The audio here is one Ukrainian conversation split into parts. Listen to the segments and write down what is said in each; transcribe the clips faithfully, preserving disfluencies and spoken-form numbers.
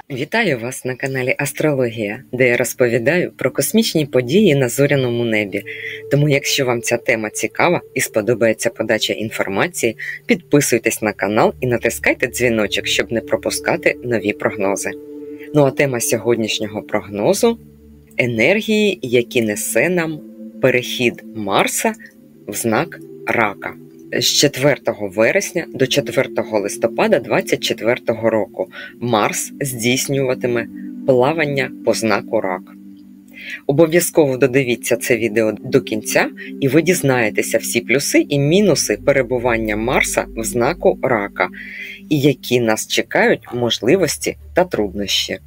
Вітаю вас на каналі Астрологія, де я розповідаю про космічні події на зоряному небі. Тому якщо вам ця тема цікава і сподобається подача інформації, підписуйтесь на канал і натискайте дзвіночок, щоб не пропускати нові прогнози. Ну а тема сьогоднішнього прогнозу – енергії, які несе нам перехід Марса в знак Рака. З четвертого вересня до четвертого листопада двадцять четвертого року Марс здійснюватиме плавання по знаку Рак. Обов'язково додивіться це відео до кінця, і ви дізнаєтеся всі плюси і мінуси перебування Марса в знаку Рака, і які нас чекають можливості та труднощі.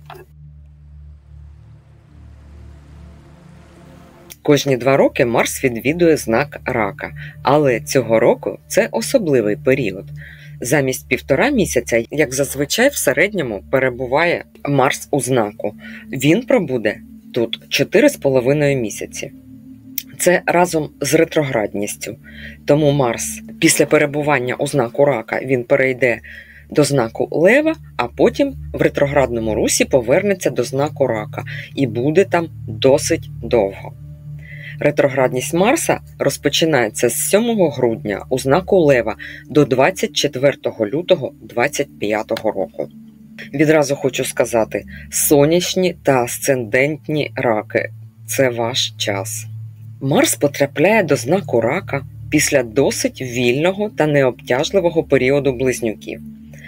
Кожні два роки Марс відвідує знак Рака, але цього року це особливий період. Замість півтора місяця, як зазвичай в середньому перебуває Марс у знаку, він пробуде тут чотири з половиною місяці. Це разом з ретроградністю. Тому Марс після перебування у знаку Рака він перейде до знаку Лева, а потім в ретроградному русі повернеться до знаку Рака і буде там досить довго. Ретроградність Марса розпочинається з сьомого грудня у знаку Лева до двадцять четвертого лютого двадцять п'ятого року. Відразу хочу сказати, сонячні та асцендентні раки – це ваш час. Марс потрапляє до знаку Рака після досить вільного та необтяжливого періоду близнюків.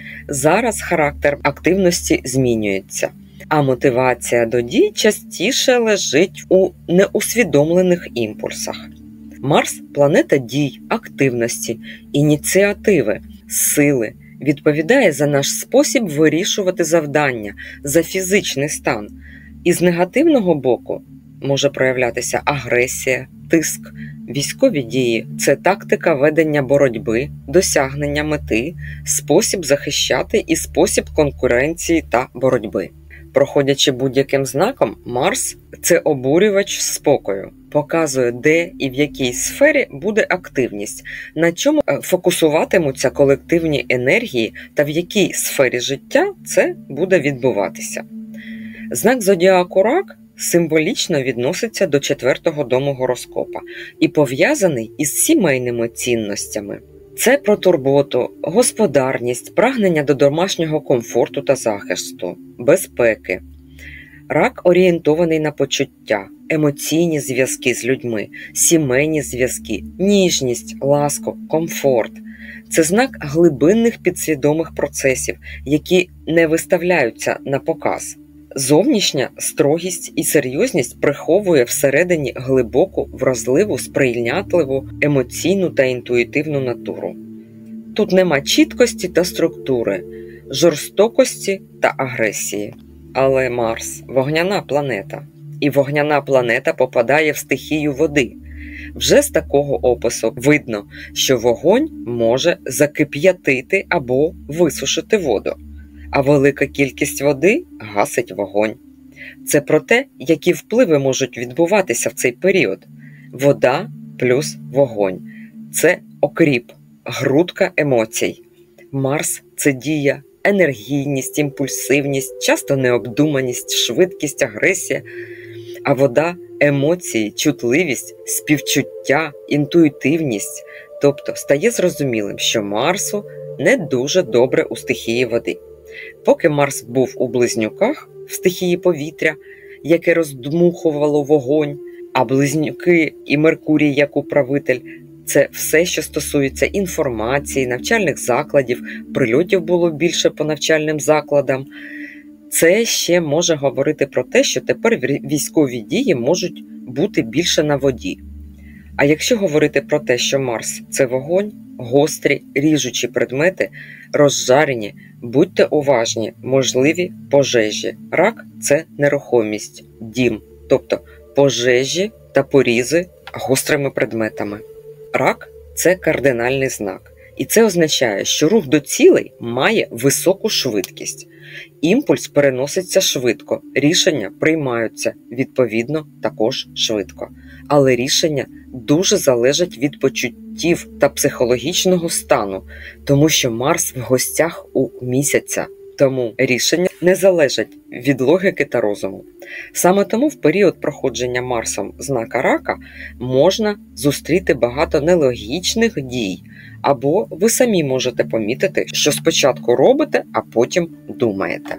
Зараз характер активності змінюється, а мотивація до дій частіше лежить у неусвідомлених імпульсах. Марс – планета дій, активності, ініціативи, сили, відповідає за наш спосіб вирішувати завдання, за фізичний стан. Із негативного боку може проявлятися агресія, тиск, військові дії – це тактика ведення боротьби, досягнення мети, спосіб захищати і спосіб конкуренції та боротьби. Проходячи будь-яким знаком, Марс – це обурювач спокою, показує, де і в якій сфері буде активність, на чому фокусуватимуться колективні енергії та в якій сфері життя це буде відбуватися. Знак зодіаку Рак символічно відноситься до четвертого дому гороскопа і пов'язаний із сімейними цінностями. Це про турботу, господарність, прагнення до домашнього комфорту та захисту, безпеки. Рак орієнтований на почуття, емоційні зв'язки з людьми, сімейні зв'язки, ніжність, ласку, комфорт. Це знак глибинних підсвідомих процесів, які не виставляються на показ. Зовнішня строгість і серйозність приховує всередині глибоку, вразливу, сприйнятливу, емоційну та інтуїтивну натуру. Тут нема чіткості та структури, жорстокості та агресії. Але Марс – вогняна планета. І вогняна планета попадає в стихію води. Вже з такого опису видно, що вогонь може закип'ятити або висушити воду, а велика кількість води гасить вогонь. Це про те, які впливи можуть відбуватися в цей період. Вода плюс вогонь – це окріп, грудка емоцій. Марс – це дія, енергійність, імпульсивність, часто необдуманість, швидкість, агресія. А вода – емоції, чутливість, співчуття, інтуїтивність. Тобто стає зрозумілим, що Марсу не дуже добре у стихії води. Поки Марс був у Близнюках, в стихії повітря, яке роздмухувало вогонь, а Близнюки і Меркурій як управитель – це все, що стосується інформації, навчальних закладів, прильотів було більше по навчальним закладам. Це ще може говорити про те, що тепер військові дії можуть бути більше на воді. А якщо говорити про те, що Марс – це вогонь, гострі, ріжучі предмети, розжарені, будьте уважні, можливі пожежі. Рак – це нерухомість, дім, тобто пожежі та порізи гострими предметами. Рак – це кардинальний знак. І це означає, що рух до цілей має високу швидкість. Імпульс переноситься швидко, рішення приймаються, відповідно, також швидко. Але рішення дуже залежать від почуттів та психологічного стану, тому що Марс в гостях у місяця. Тому рішення не залежать від логіки та розуму. Саме тому в період проходження Марсом знака Рака можна зустріти багато нелогічних дій, або ви самі можете помітити, що спочатку робите, а потім думаєте.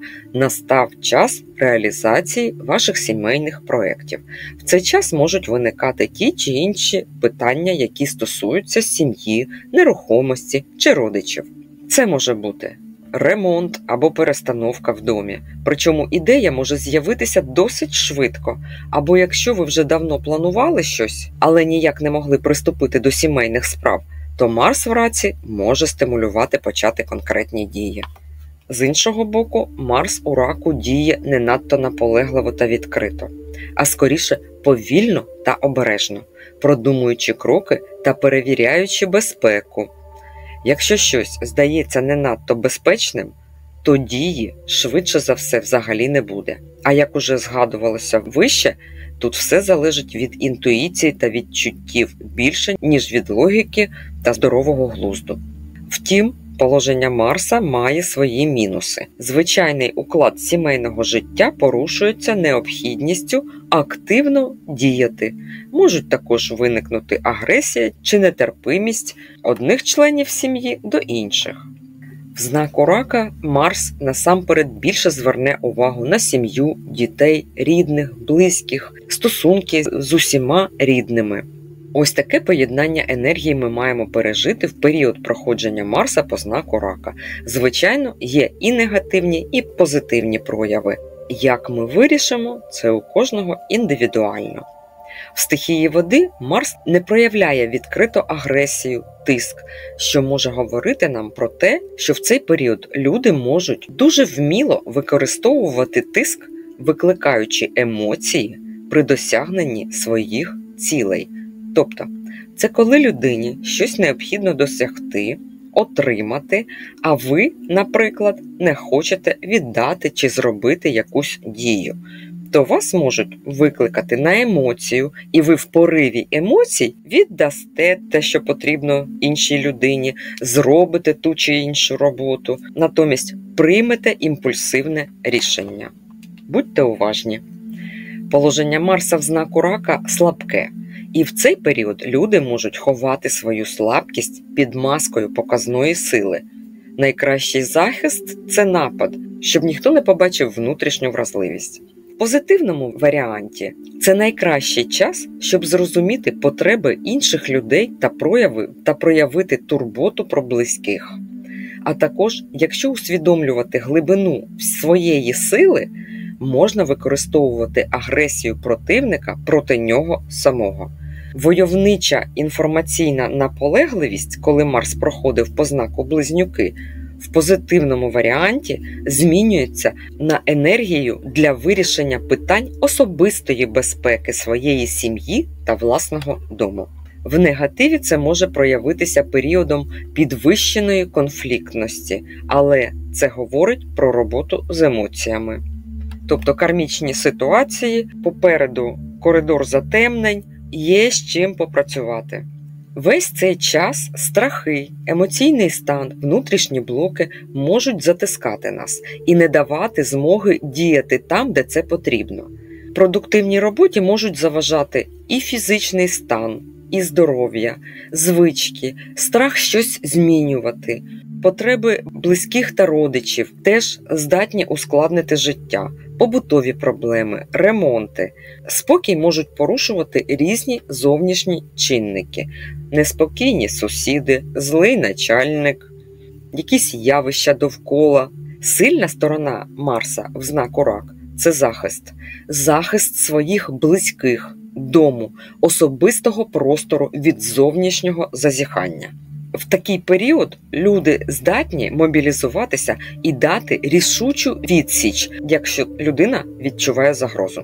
Настав час реалізації ваших сімейних проєктів. В цей час можуть виникати ті чи інші питання, які стосуються сім'ї, нерухомості чи родичів. Це може бути ремонт або перестановка в домі. Причому ідея може з'явитися досить швидко. Або якщо ви вже давно планували щось, але ніяк не могли приступити до сімейних справ, то Марс в Раці може стимулювати почати конкретні дії. З іншого боку, Марс у Раку діє не надто наполегливо та відкрито, а скоріше повільно та обережно, продумуючи кроки та перевіряючи безпеку. Якщо щось здається не надто безпечним, то дії швидше за все взагалі не буде. А як уже згадувалося вище, тут все залежить від інтуїції та відчуттів більше, ніж від логіки та здорового глузду. Втім, положення Марса має свої мінуси. Звичайний уклад сімейного життя порушується необхідністю активно діяти. Можуть також виникнути агресія чи нетерпимість одних членів сім'ї до інших. В знаку Рака Марс насамперед більше зверне увагу на сім'ю, дітей, рідних, близьких, стосунки з усіма рідними. Ось таке поєднання енергії ми маємо пережити в період проходження Марса по знаку Рака. Звичайно, є і негативні, і позитивні прояви. Як ми вирішимо, це у кожного індивідуально. В стихії води Марс не проявляє відкрито агресію, тиск, що може говорити нам про те, що в цей період люди можуть дуже вміло використовувати тиск, викликаючи емоції при досягненні своїх цілей. Тобто, це коли людині щось необхідно досягти, отримати, а ви, наприклад, не хочете віддати чи зробити якусь дію. То вас можуть викликати на емоцію, і ви в пориві емоцій віддасте те, що потрібно іншій людині, зробите ту чи іншу роботу, натомість приймете імпульсивне рішення. Будьте уважні. Положення Марса в знаку Рака слабке. І в цей період люди можуть ховати свою слабкість під маскою показної сили. Найкращий захист – це напад, щоб ніхто не побачив внутрішню вразливість. В позитивному варіанті це найкращий час, щоб зрозуміти потреби інших людей та прояви та проявити турботу про близьких. А також, якщо усвідомлювати глибину своєї сили, можна використовувати агресію противника проти нього самого. Войовнича інформаційна наполегливість, коли Марс проходив по знаку Близнюки, в позитивному варіанті змінюється на енергію для вирішення питань особистої безпеки своєї сім'ї та власного дому. В негативі це може проявитися періодом підвищеної конфліктності, але це говорить про роботу з емоціями. Тобто кармічні ситуації, попереду коридор затемнень, є з чим попрацювати. Весь цей час страхи, емоційний стан, внутрішні блоки можуть затискати нас і не давати змоги діяти там, де це потрібно. Продуктивній роботі можуть заважати і фізичний стан, і здоров'я, звички, страх щось змінювати. Потреби близьких та родичів теж здатні ускладнити життя, побутові проблеми, ремонти. Спокій можуть порушувати різні зовнішні чинники. Неспокійні сусіди, злий начальник, якісь явища довкола. Сильна сторона Марса в знаку Рак – це захист. Захист своїх близьких, дому, особистого простору від зовнішнього зазіхання. В такий період люди здатні мобілізуватися і дати рішучу відсіч, якщо людина відчуває загрозу.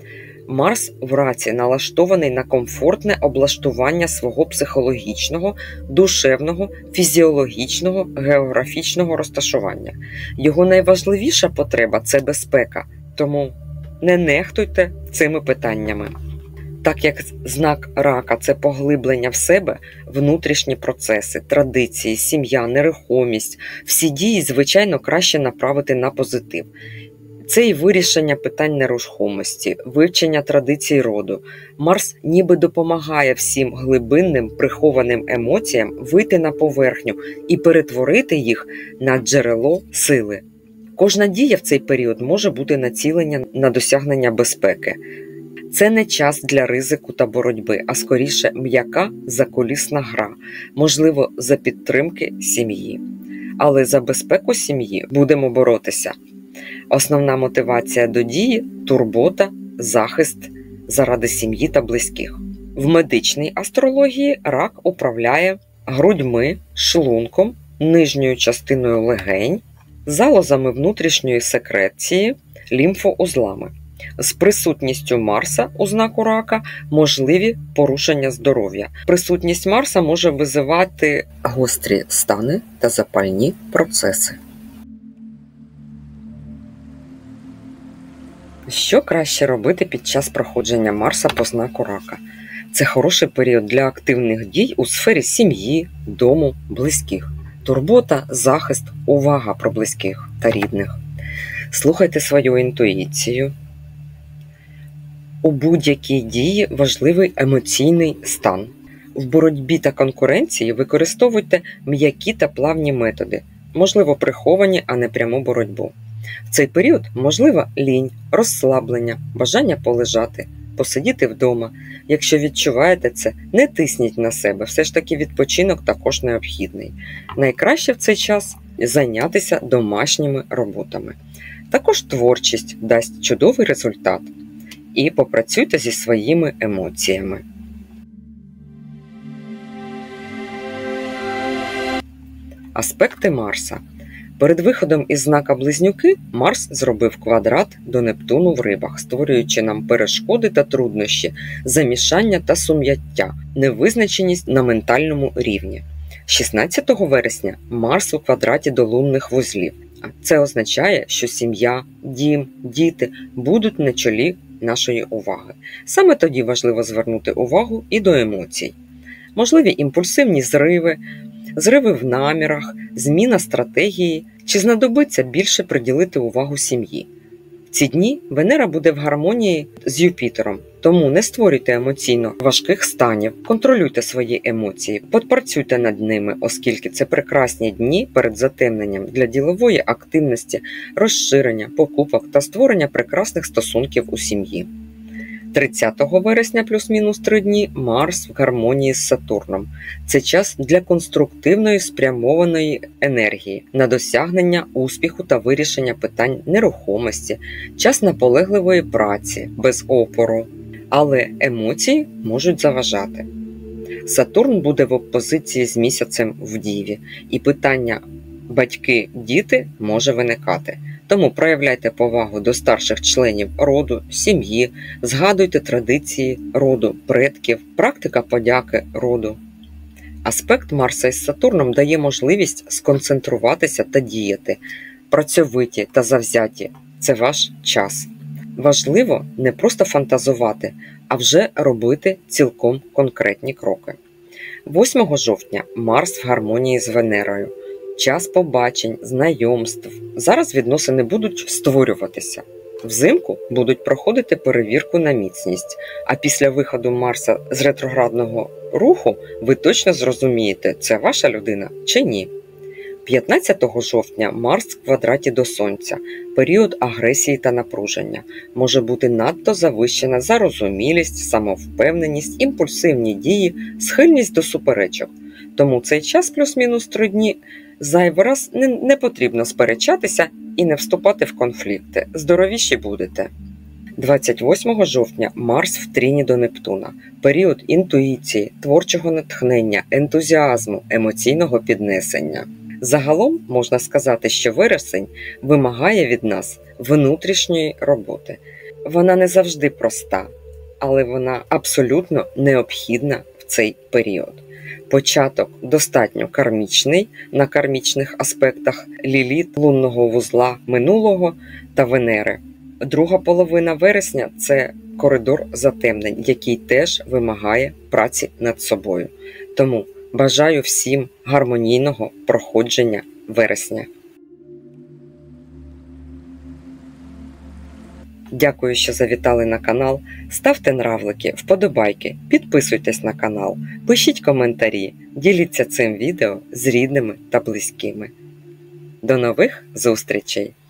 Марс в Раці налаштований на комфортне облаштування свого психологічного, душевного, фізіологічного, географічного розташування. Його найважливіша потреба – це безпека, тому не нехтуйте цими питаннями. Так як знак рака – це поглиблення в себе, внутрішні процеси, традиції, сім'я, нерухомість, всі дії, звичайно, краще направити на позитив. Це і вирішення питань нерухомості, вивчення традицій роду. Марс ніби допомагає всім глибинним, прихованим емоціям вийти на поверхню і перетворити їх на джерело сили. Кожна дія в цей період може бути націлена на досягнення безпеки. Це не час для ризику та боротьби, а скоріше м'яка закулісна гра, можливо, за підтримки сім'ї. Але за безпеку сім'ї будемо боротися. Основна мотивація до дії – турбота, захист заради сім'ї та близьких. В медичній астрології рак управляє грудьми, шлунком, нижньою частиною легень, залозами внутрішньої секреції, лімфоузлами. З присутністю Марса у знаку рака можливі порушення здоров'я. Присутність Марса може визивати гострі стани та запальні процеси. Що краще робити під час проходження Марса по знаку рака? Це хороший період для активних дій у сфері сім'ї, дому, близьких. Турбота, захист, увага про близьких та рідних. Слухайте свою інтуїцію. У будь-якій дії важливий емоційний стан. В боротьбі та конкуренції використовуйте м'які та плавні методи, можливо приховані, а не пряму боротьбу. В цей період можлива лінь, розслаблення, бажання полежати, посидіти вдома. Якщо відчуваєте це, не тисніть на себе, все ж таки відпочинок також необхідний. Найкраще в цей час зайнятися домашніми роботами. Також творчість дасть чудовий результат. І попрацюйте зі своїми емоціями. Аспекти Марса. Перед виходом із знака Близнюки Марс зробив квадрат до Нептуну в Рибах, створюючи нам перешкоди та труднощі, замішання та сум'яття, невизначеність на ментальному рівні. шістнадцятого вересня Марс у квадраті до лунних вузлів. Це означає, що сім'я, дім, діти будуть на чолі нашої уваги. Саме тоді важливо звернути увагу і до емоцій. Можливі імпульсивні зриви, зриви в намірах, зміна стратегії, чи знадобиться більше приділити увагу сім'ї. В ці дні Венера буде в гармонії з Юпітером, тому не створюйте емоційно важких станів, контролюйте свої емоції, подпрацюйте над ними, оскільки це прекрасні дні перед затемненням для ділової активності, розширення, покупок та створення прекрасних стосунків у сім'ї. тридцятого вересня плюс-мінус три дні Марс в гармонії з Сатурном. Це час для конструктивної спрямованої енергії, на досягнення успіху та вирішення питань нерухомості, час наполегливої праці, без опору. Але емоції можуть заважати. Сатурн буде в опозиції з місяцем в Діві, і питання батьки-діти може виникати. Тому проявляйте повагу до старших членів роду, сім'ї, згадуйте традиції роду, предків, практика подяки роду. Аспект Марса із Сатурном дає можливість сконцентруватися та діяти. Працьовиті та завзяті – це ваш час. Важливо не просто фантазувати, а вже робити цілком конкретні кроки. восьмого жовтня Марс в гармонії з Венерою. Час побачень, знайомств. Зараз відносини будуть створюватися. Взимку будуть проходити перевірку на міцність, а після виходу Марса з ретроградного руху ви точно зрозумієте, це ваша людина чи ні. п'ятнадцятого жовтня Марс в квадраті до Сонця. Період агресії та напруження. Може бути надто завищена зарозумілість, самовпевненість, імпульсивні дії, схильність до суперечок. Тому цей час плюс-мінус три дні зайвий раз не, не потрібно сперечатися і не вступати в конфлікти. Здоровіші будете. двадцять восьмого жовтня Марс в тріні до Нептуна. Період інтуїції, творчого натхнення, ентузіазму, емоційного піднесення. Загалом можна сказати, що вересень вимагає від нас внутрішньої роботи. Вона не завжди проста, але вона абсолютно необхідна в цей період. Початок достатньо кармічний на кармічних аспектах Ліліт, лунного вузла минулого та Венери. Друга половина вересня – це коридор затемнень, який теж вимагає праці над собою. Тому бажаю всім гармонійного проходження вересня. Дякую, що завітали на канал. Ставте нравлики, вподобайки, підписуйтесь на канал, пишіть коментарі, діліться цим відео з рідними та близькими. До нових зустрічей!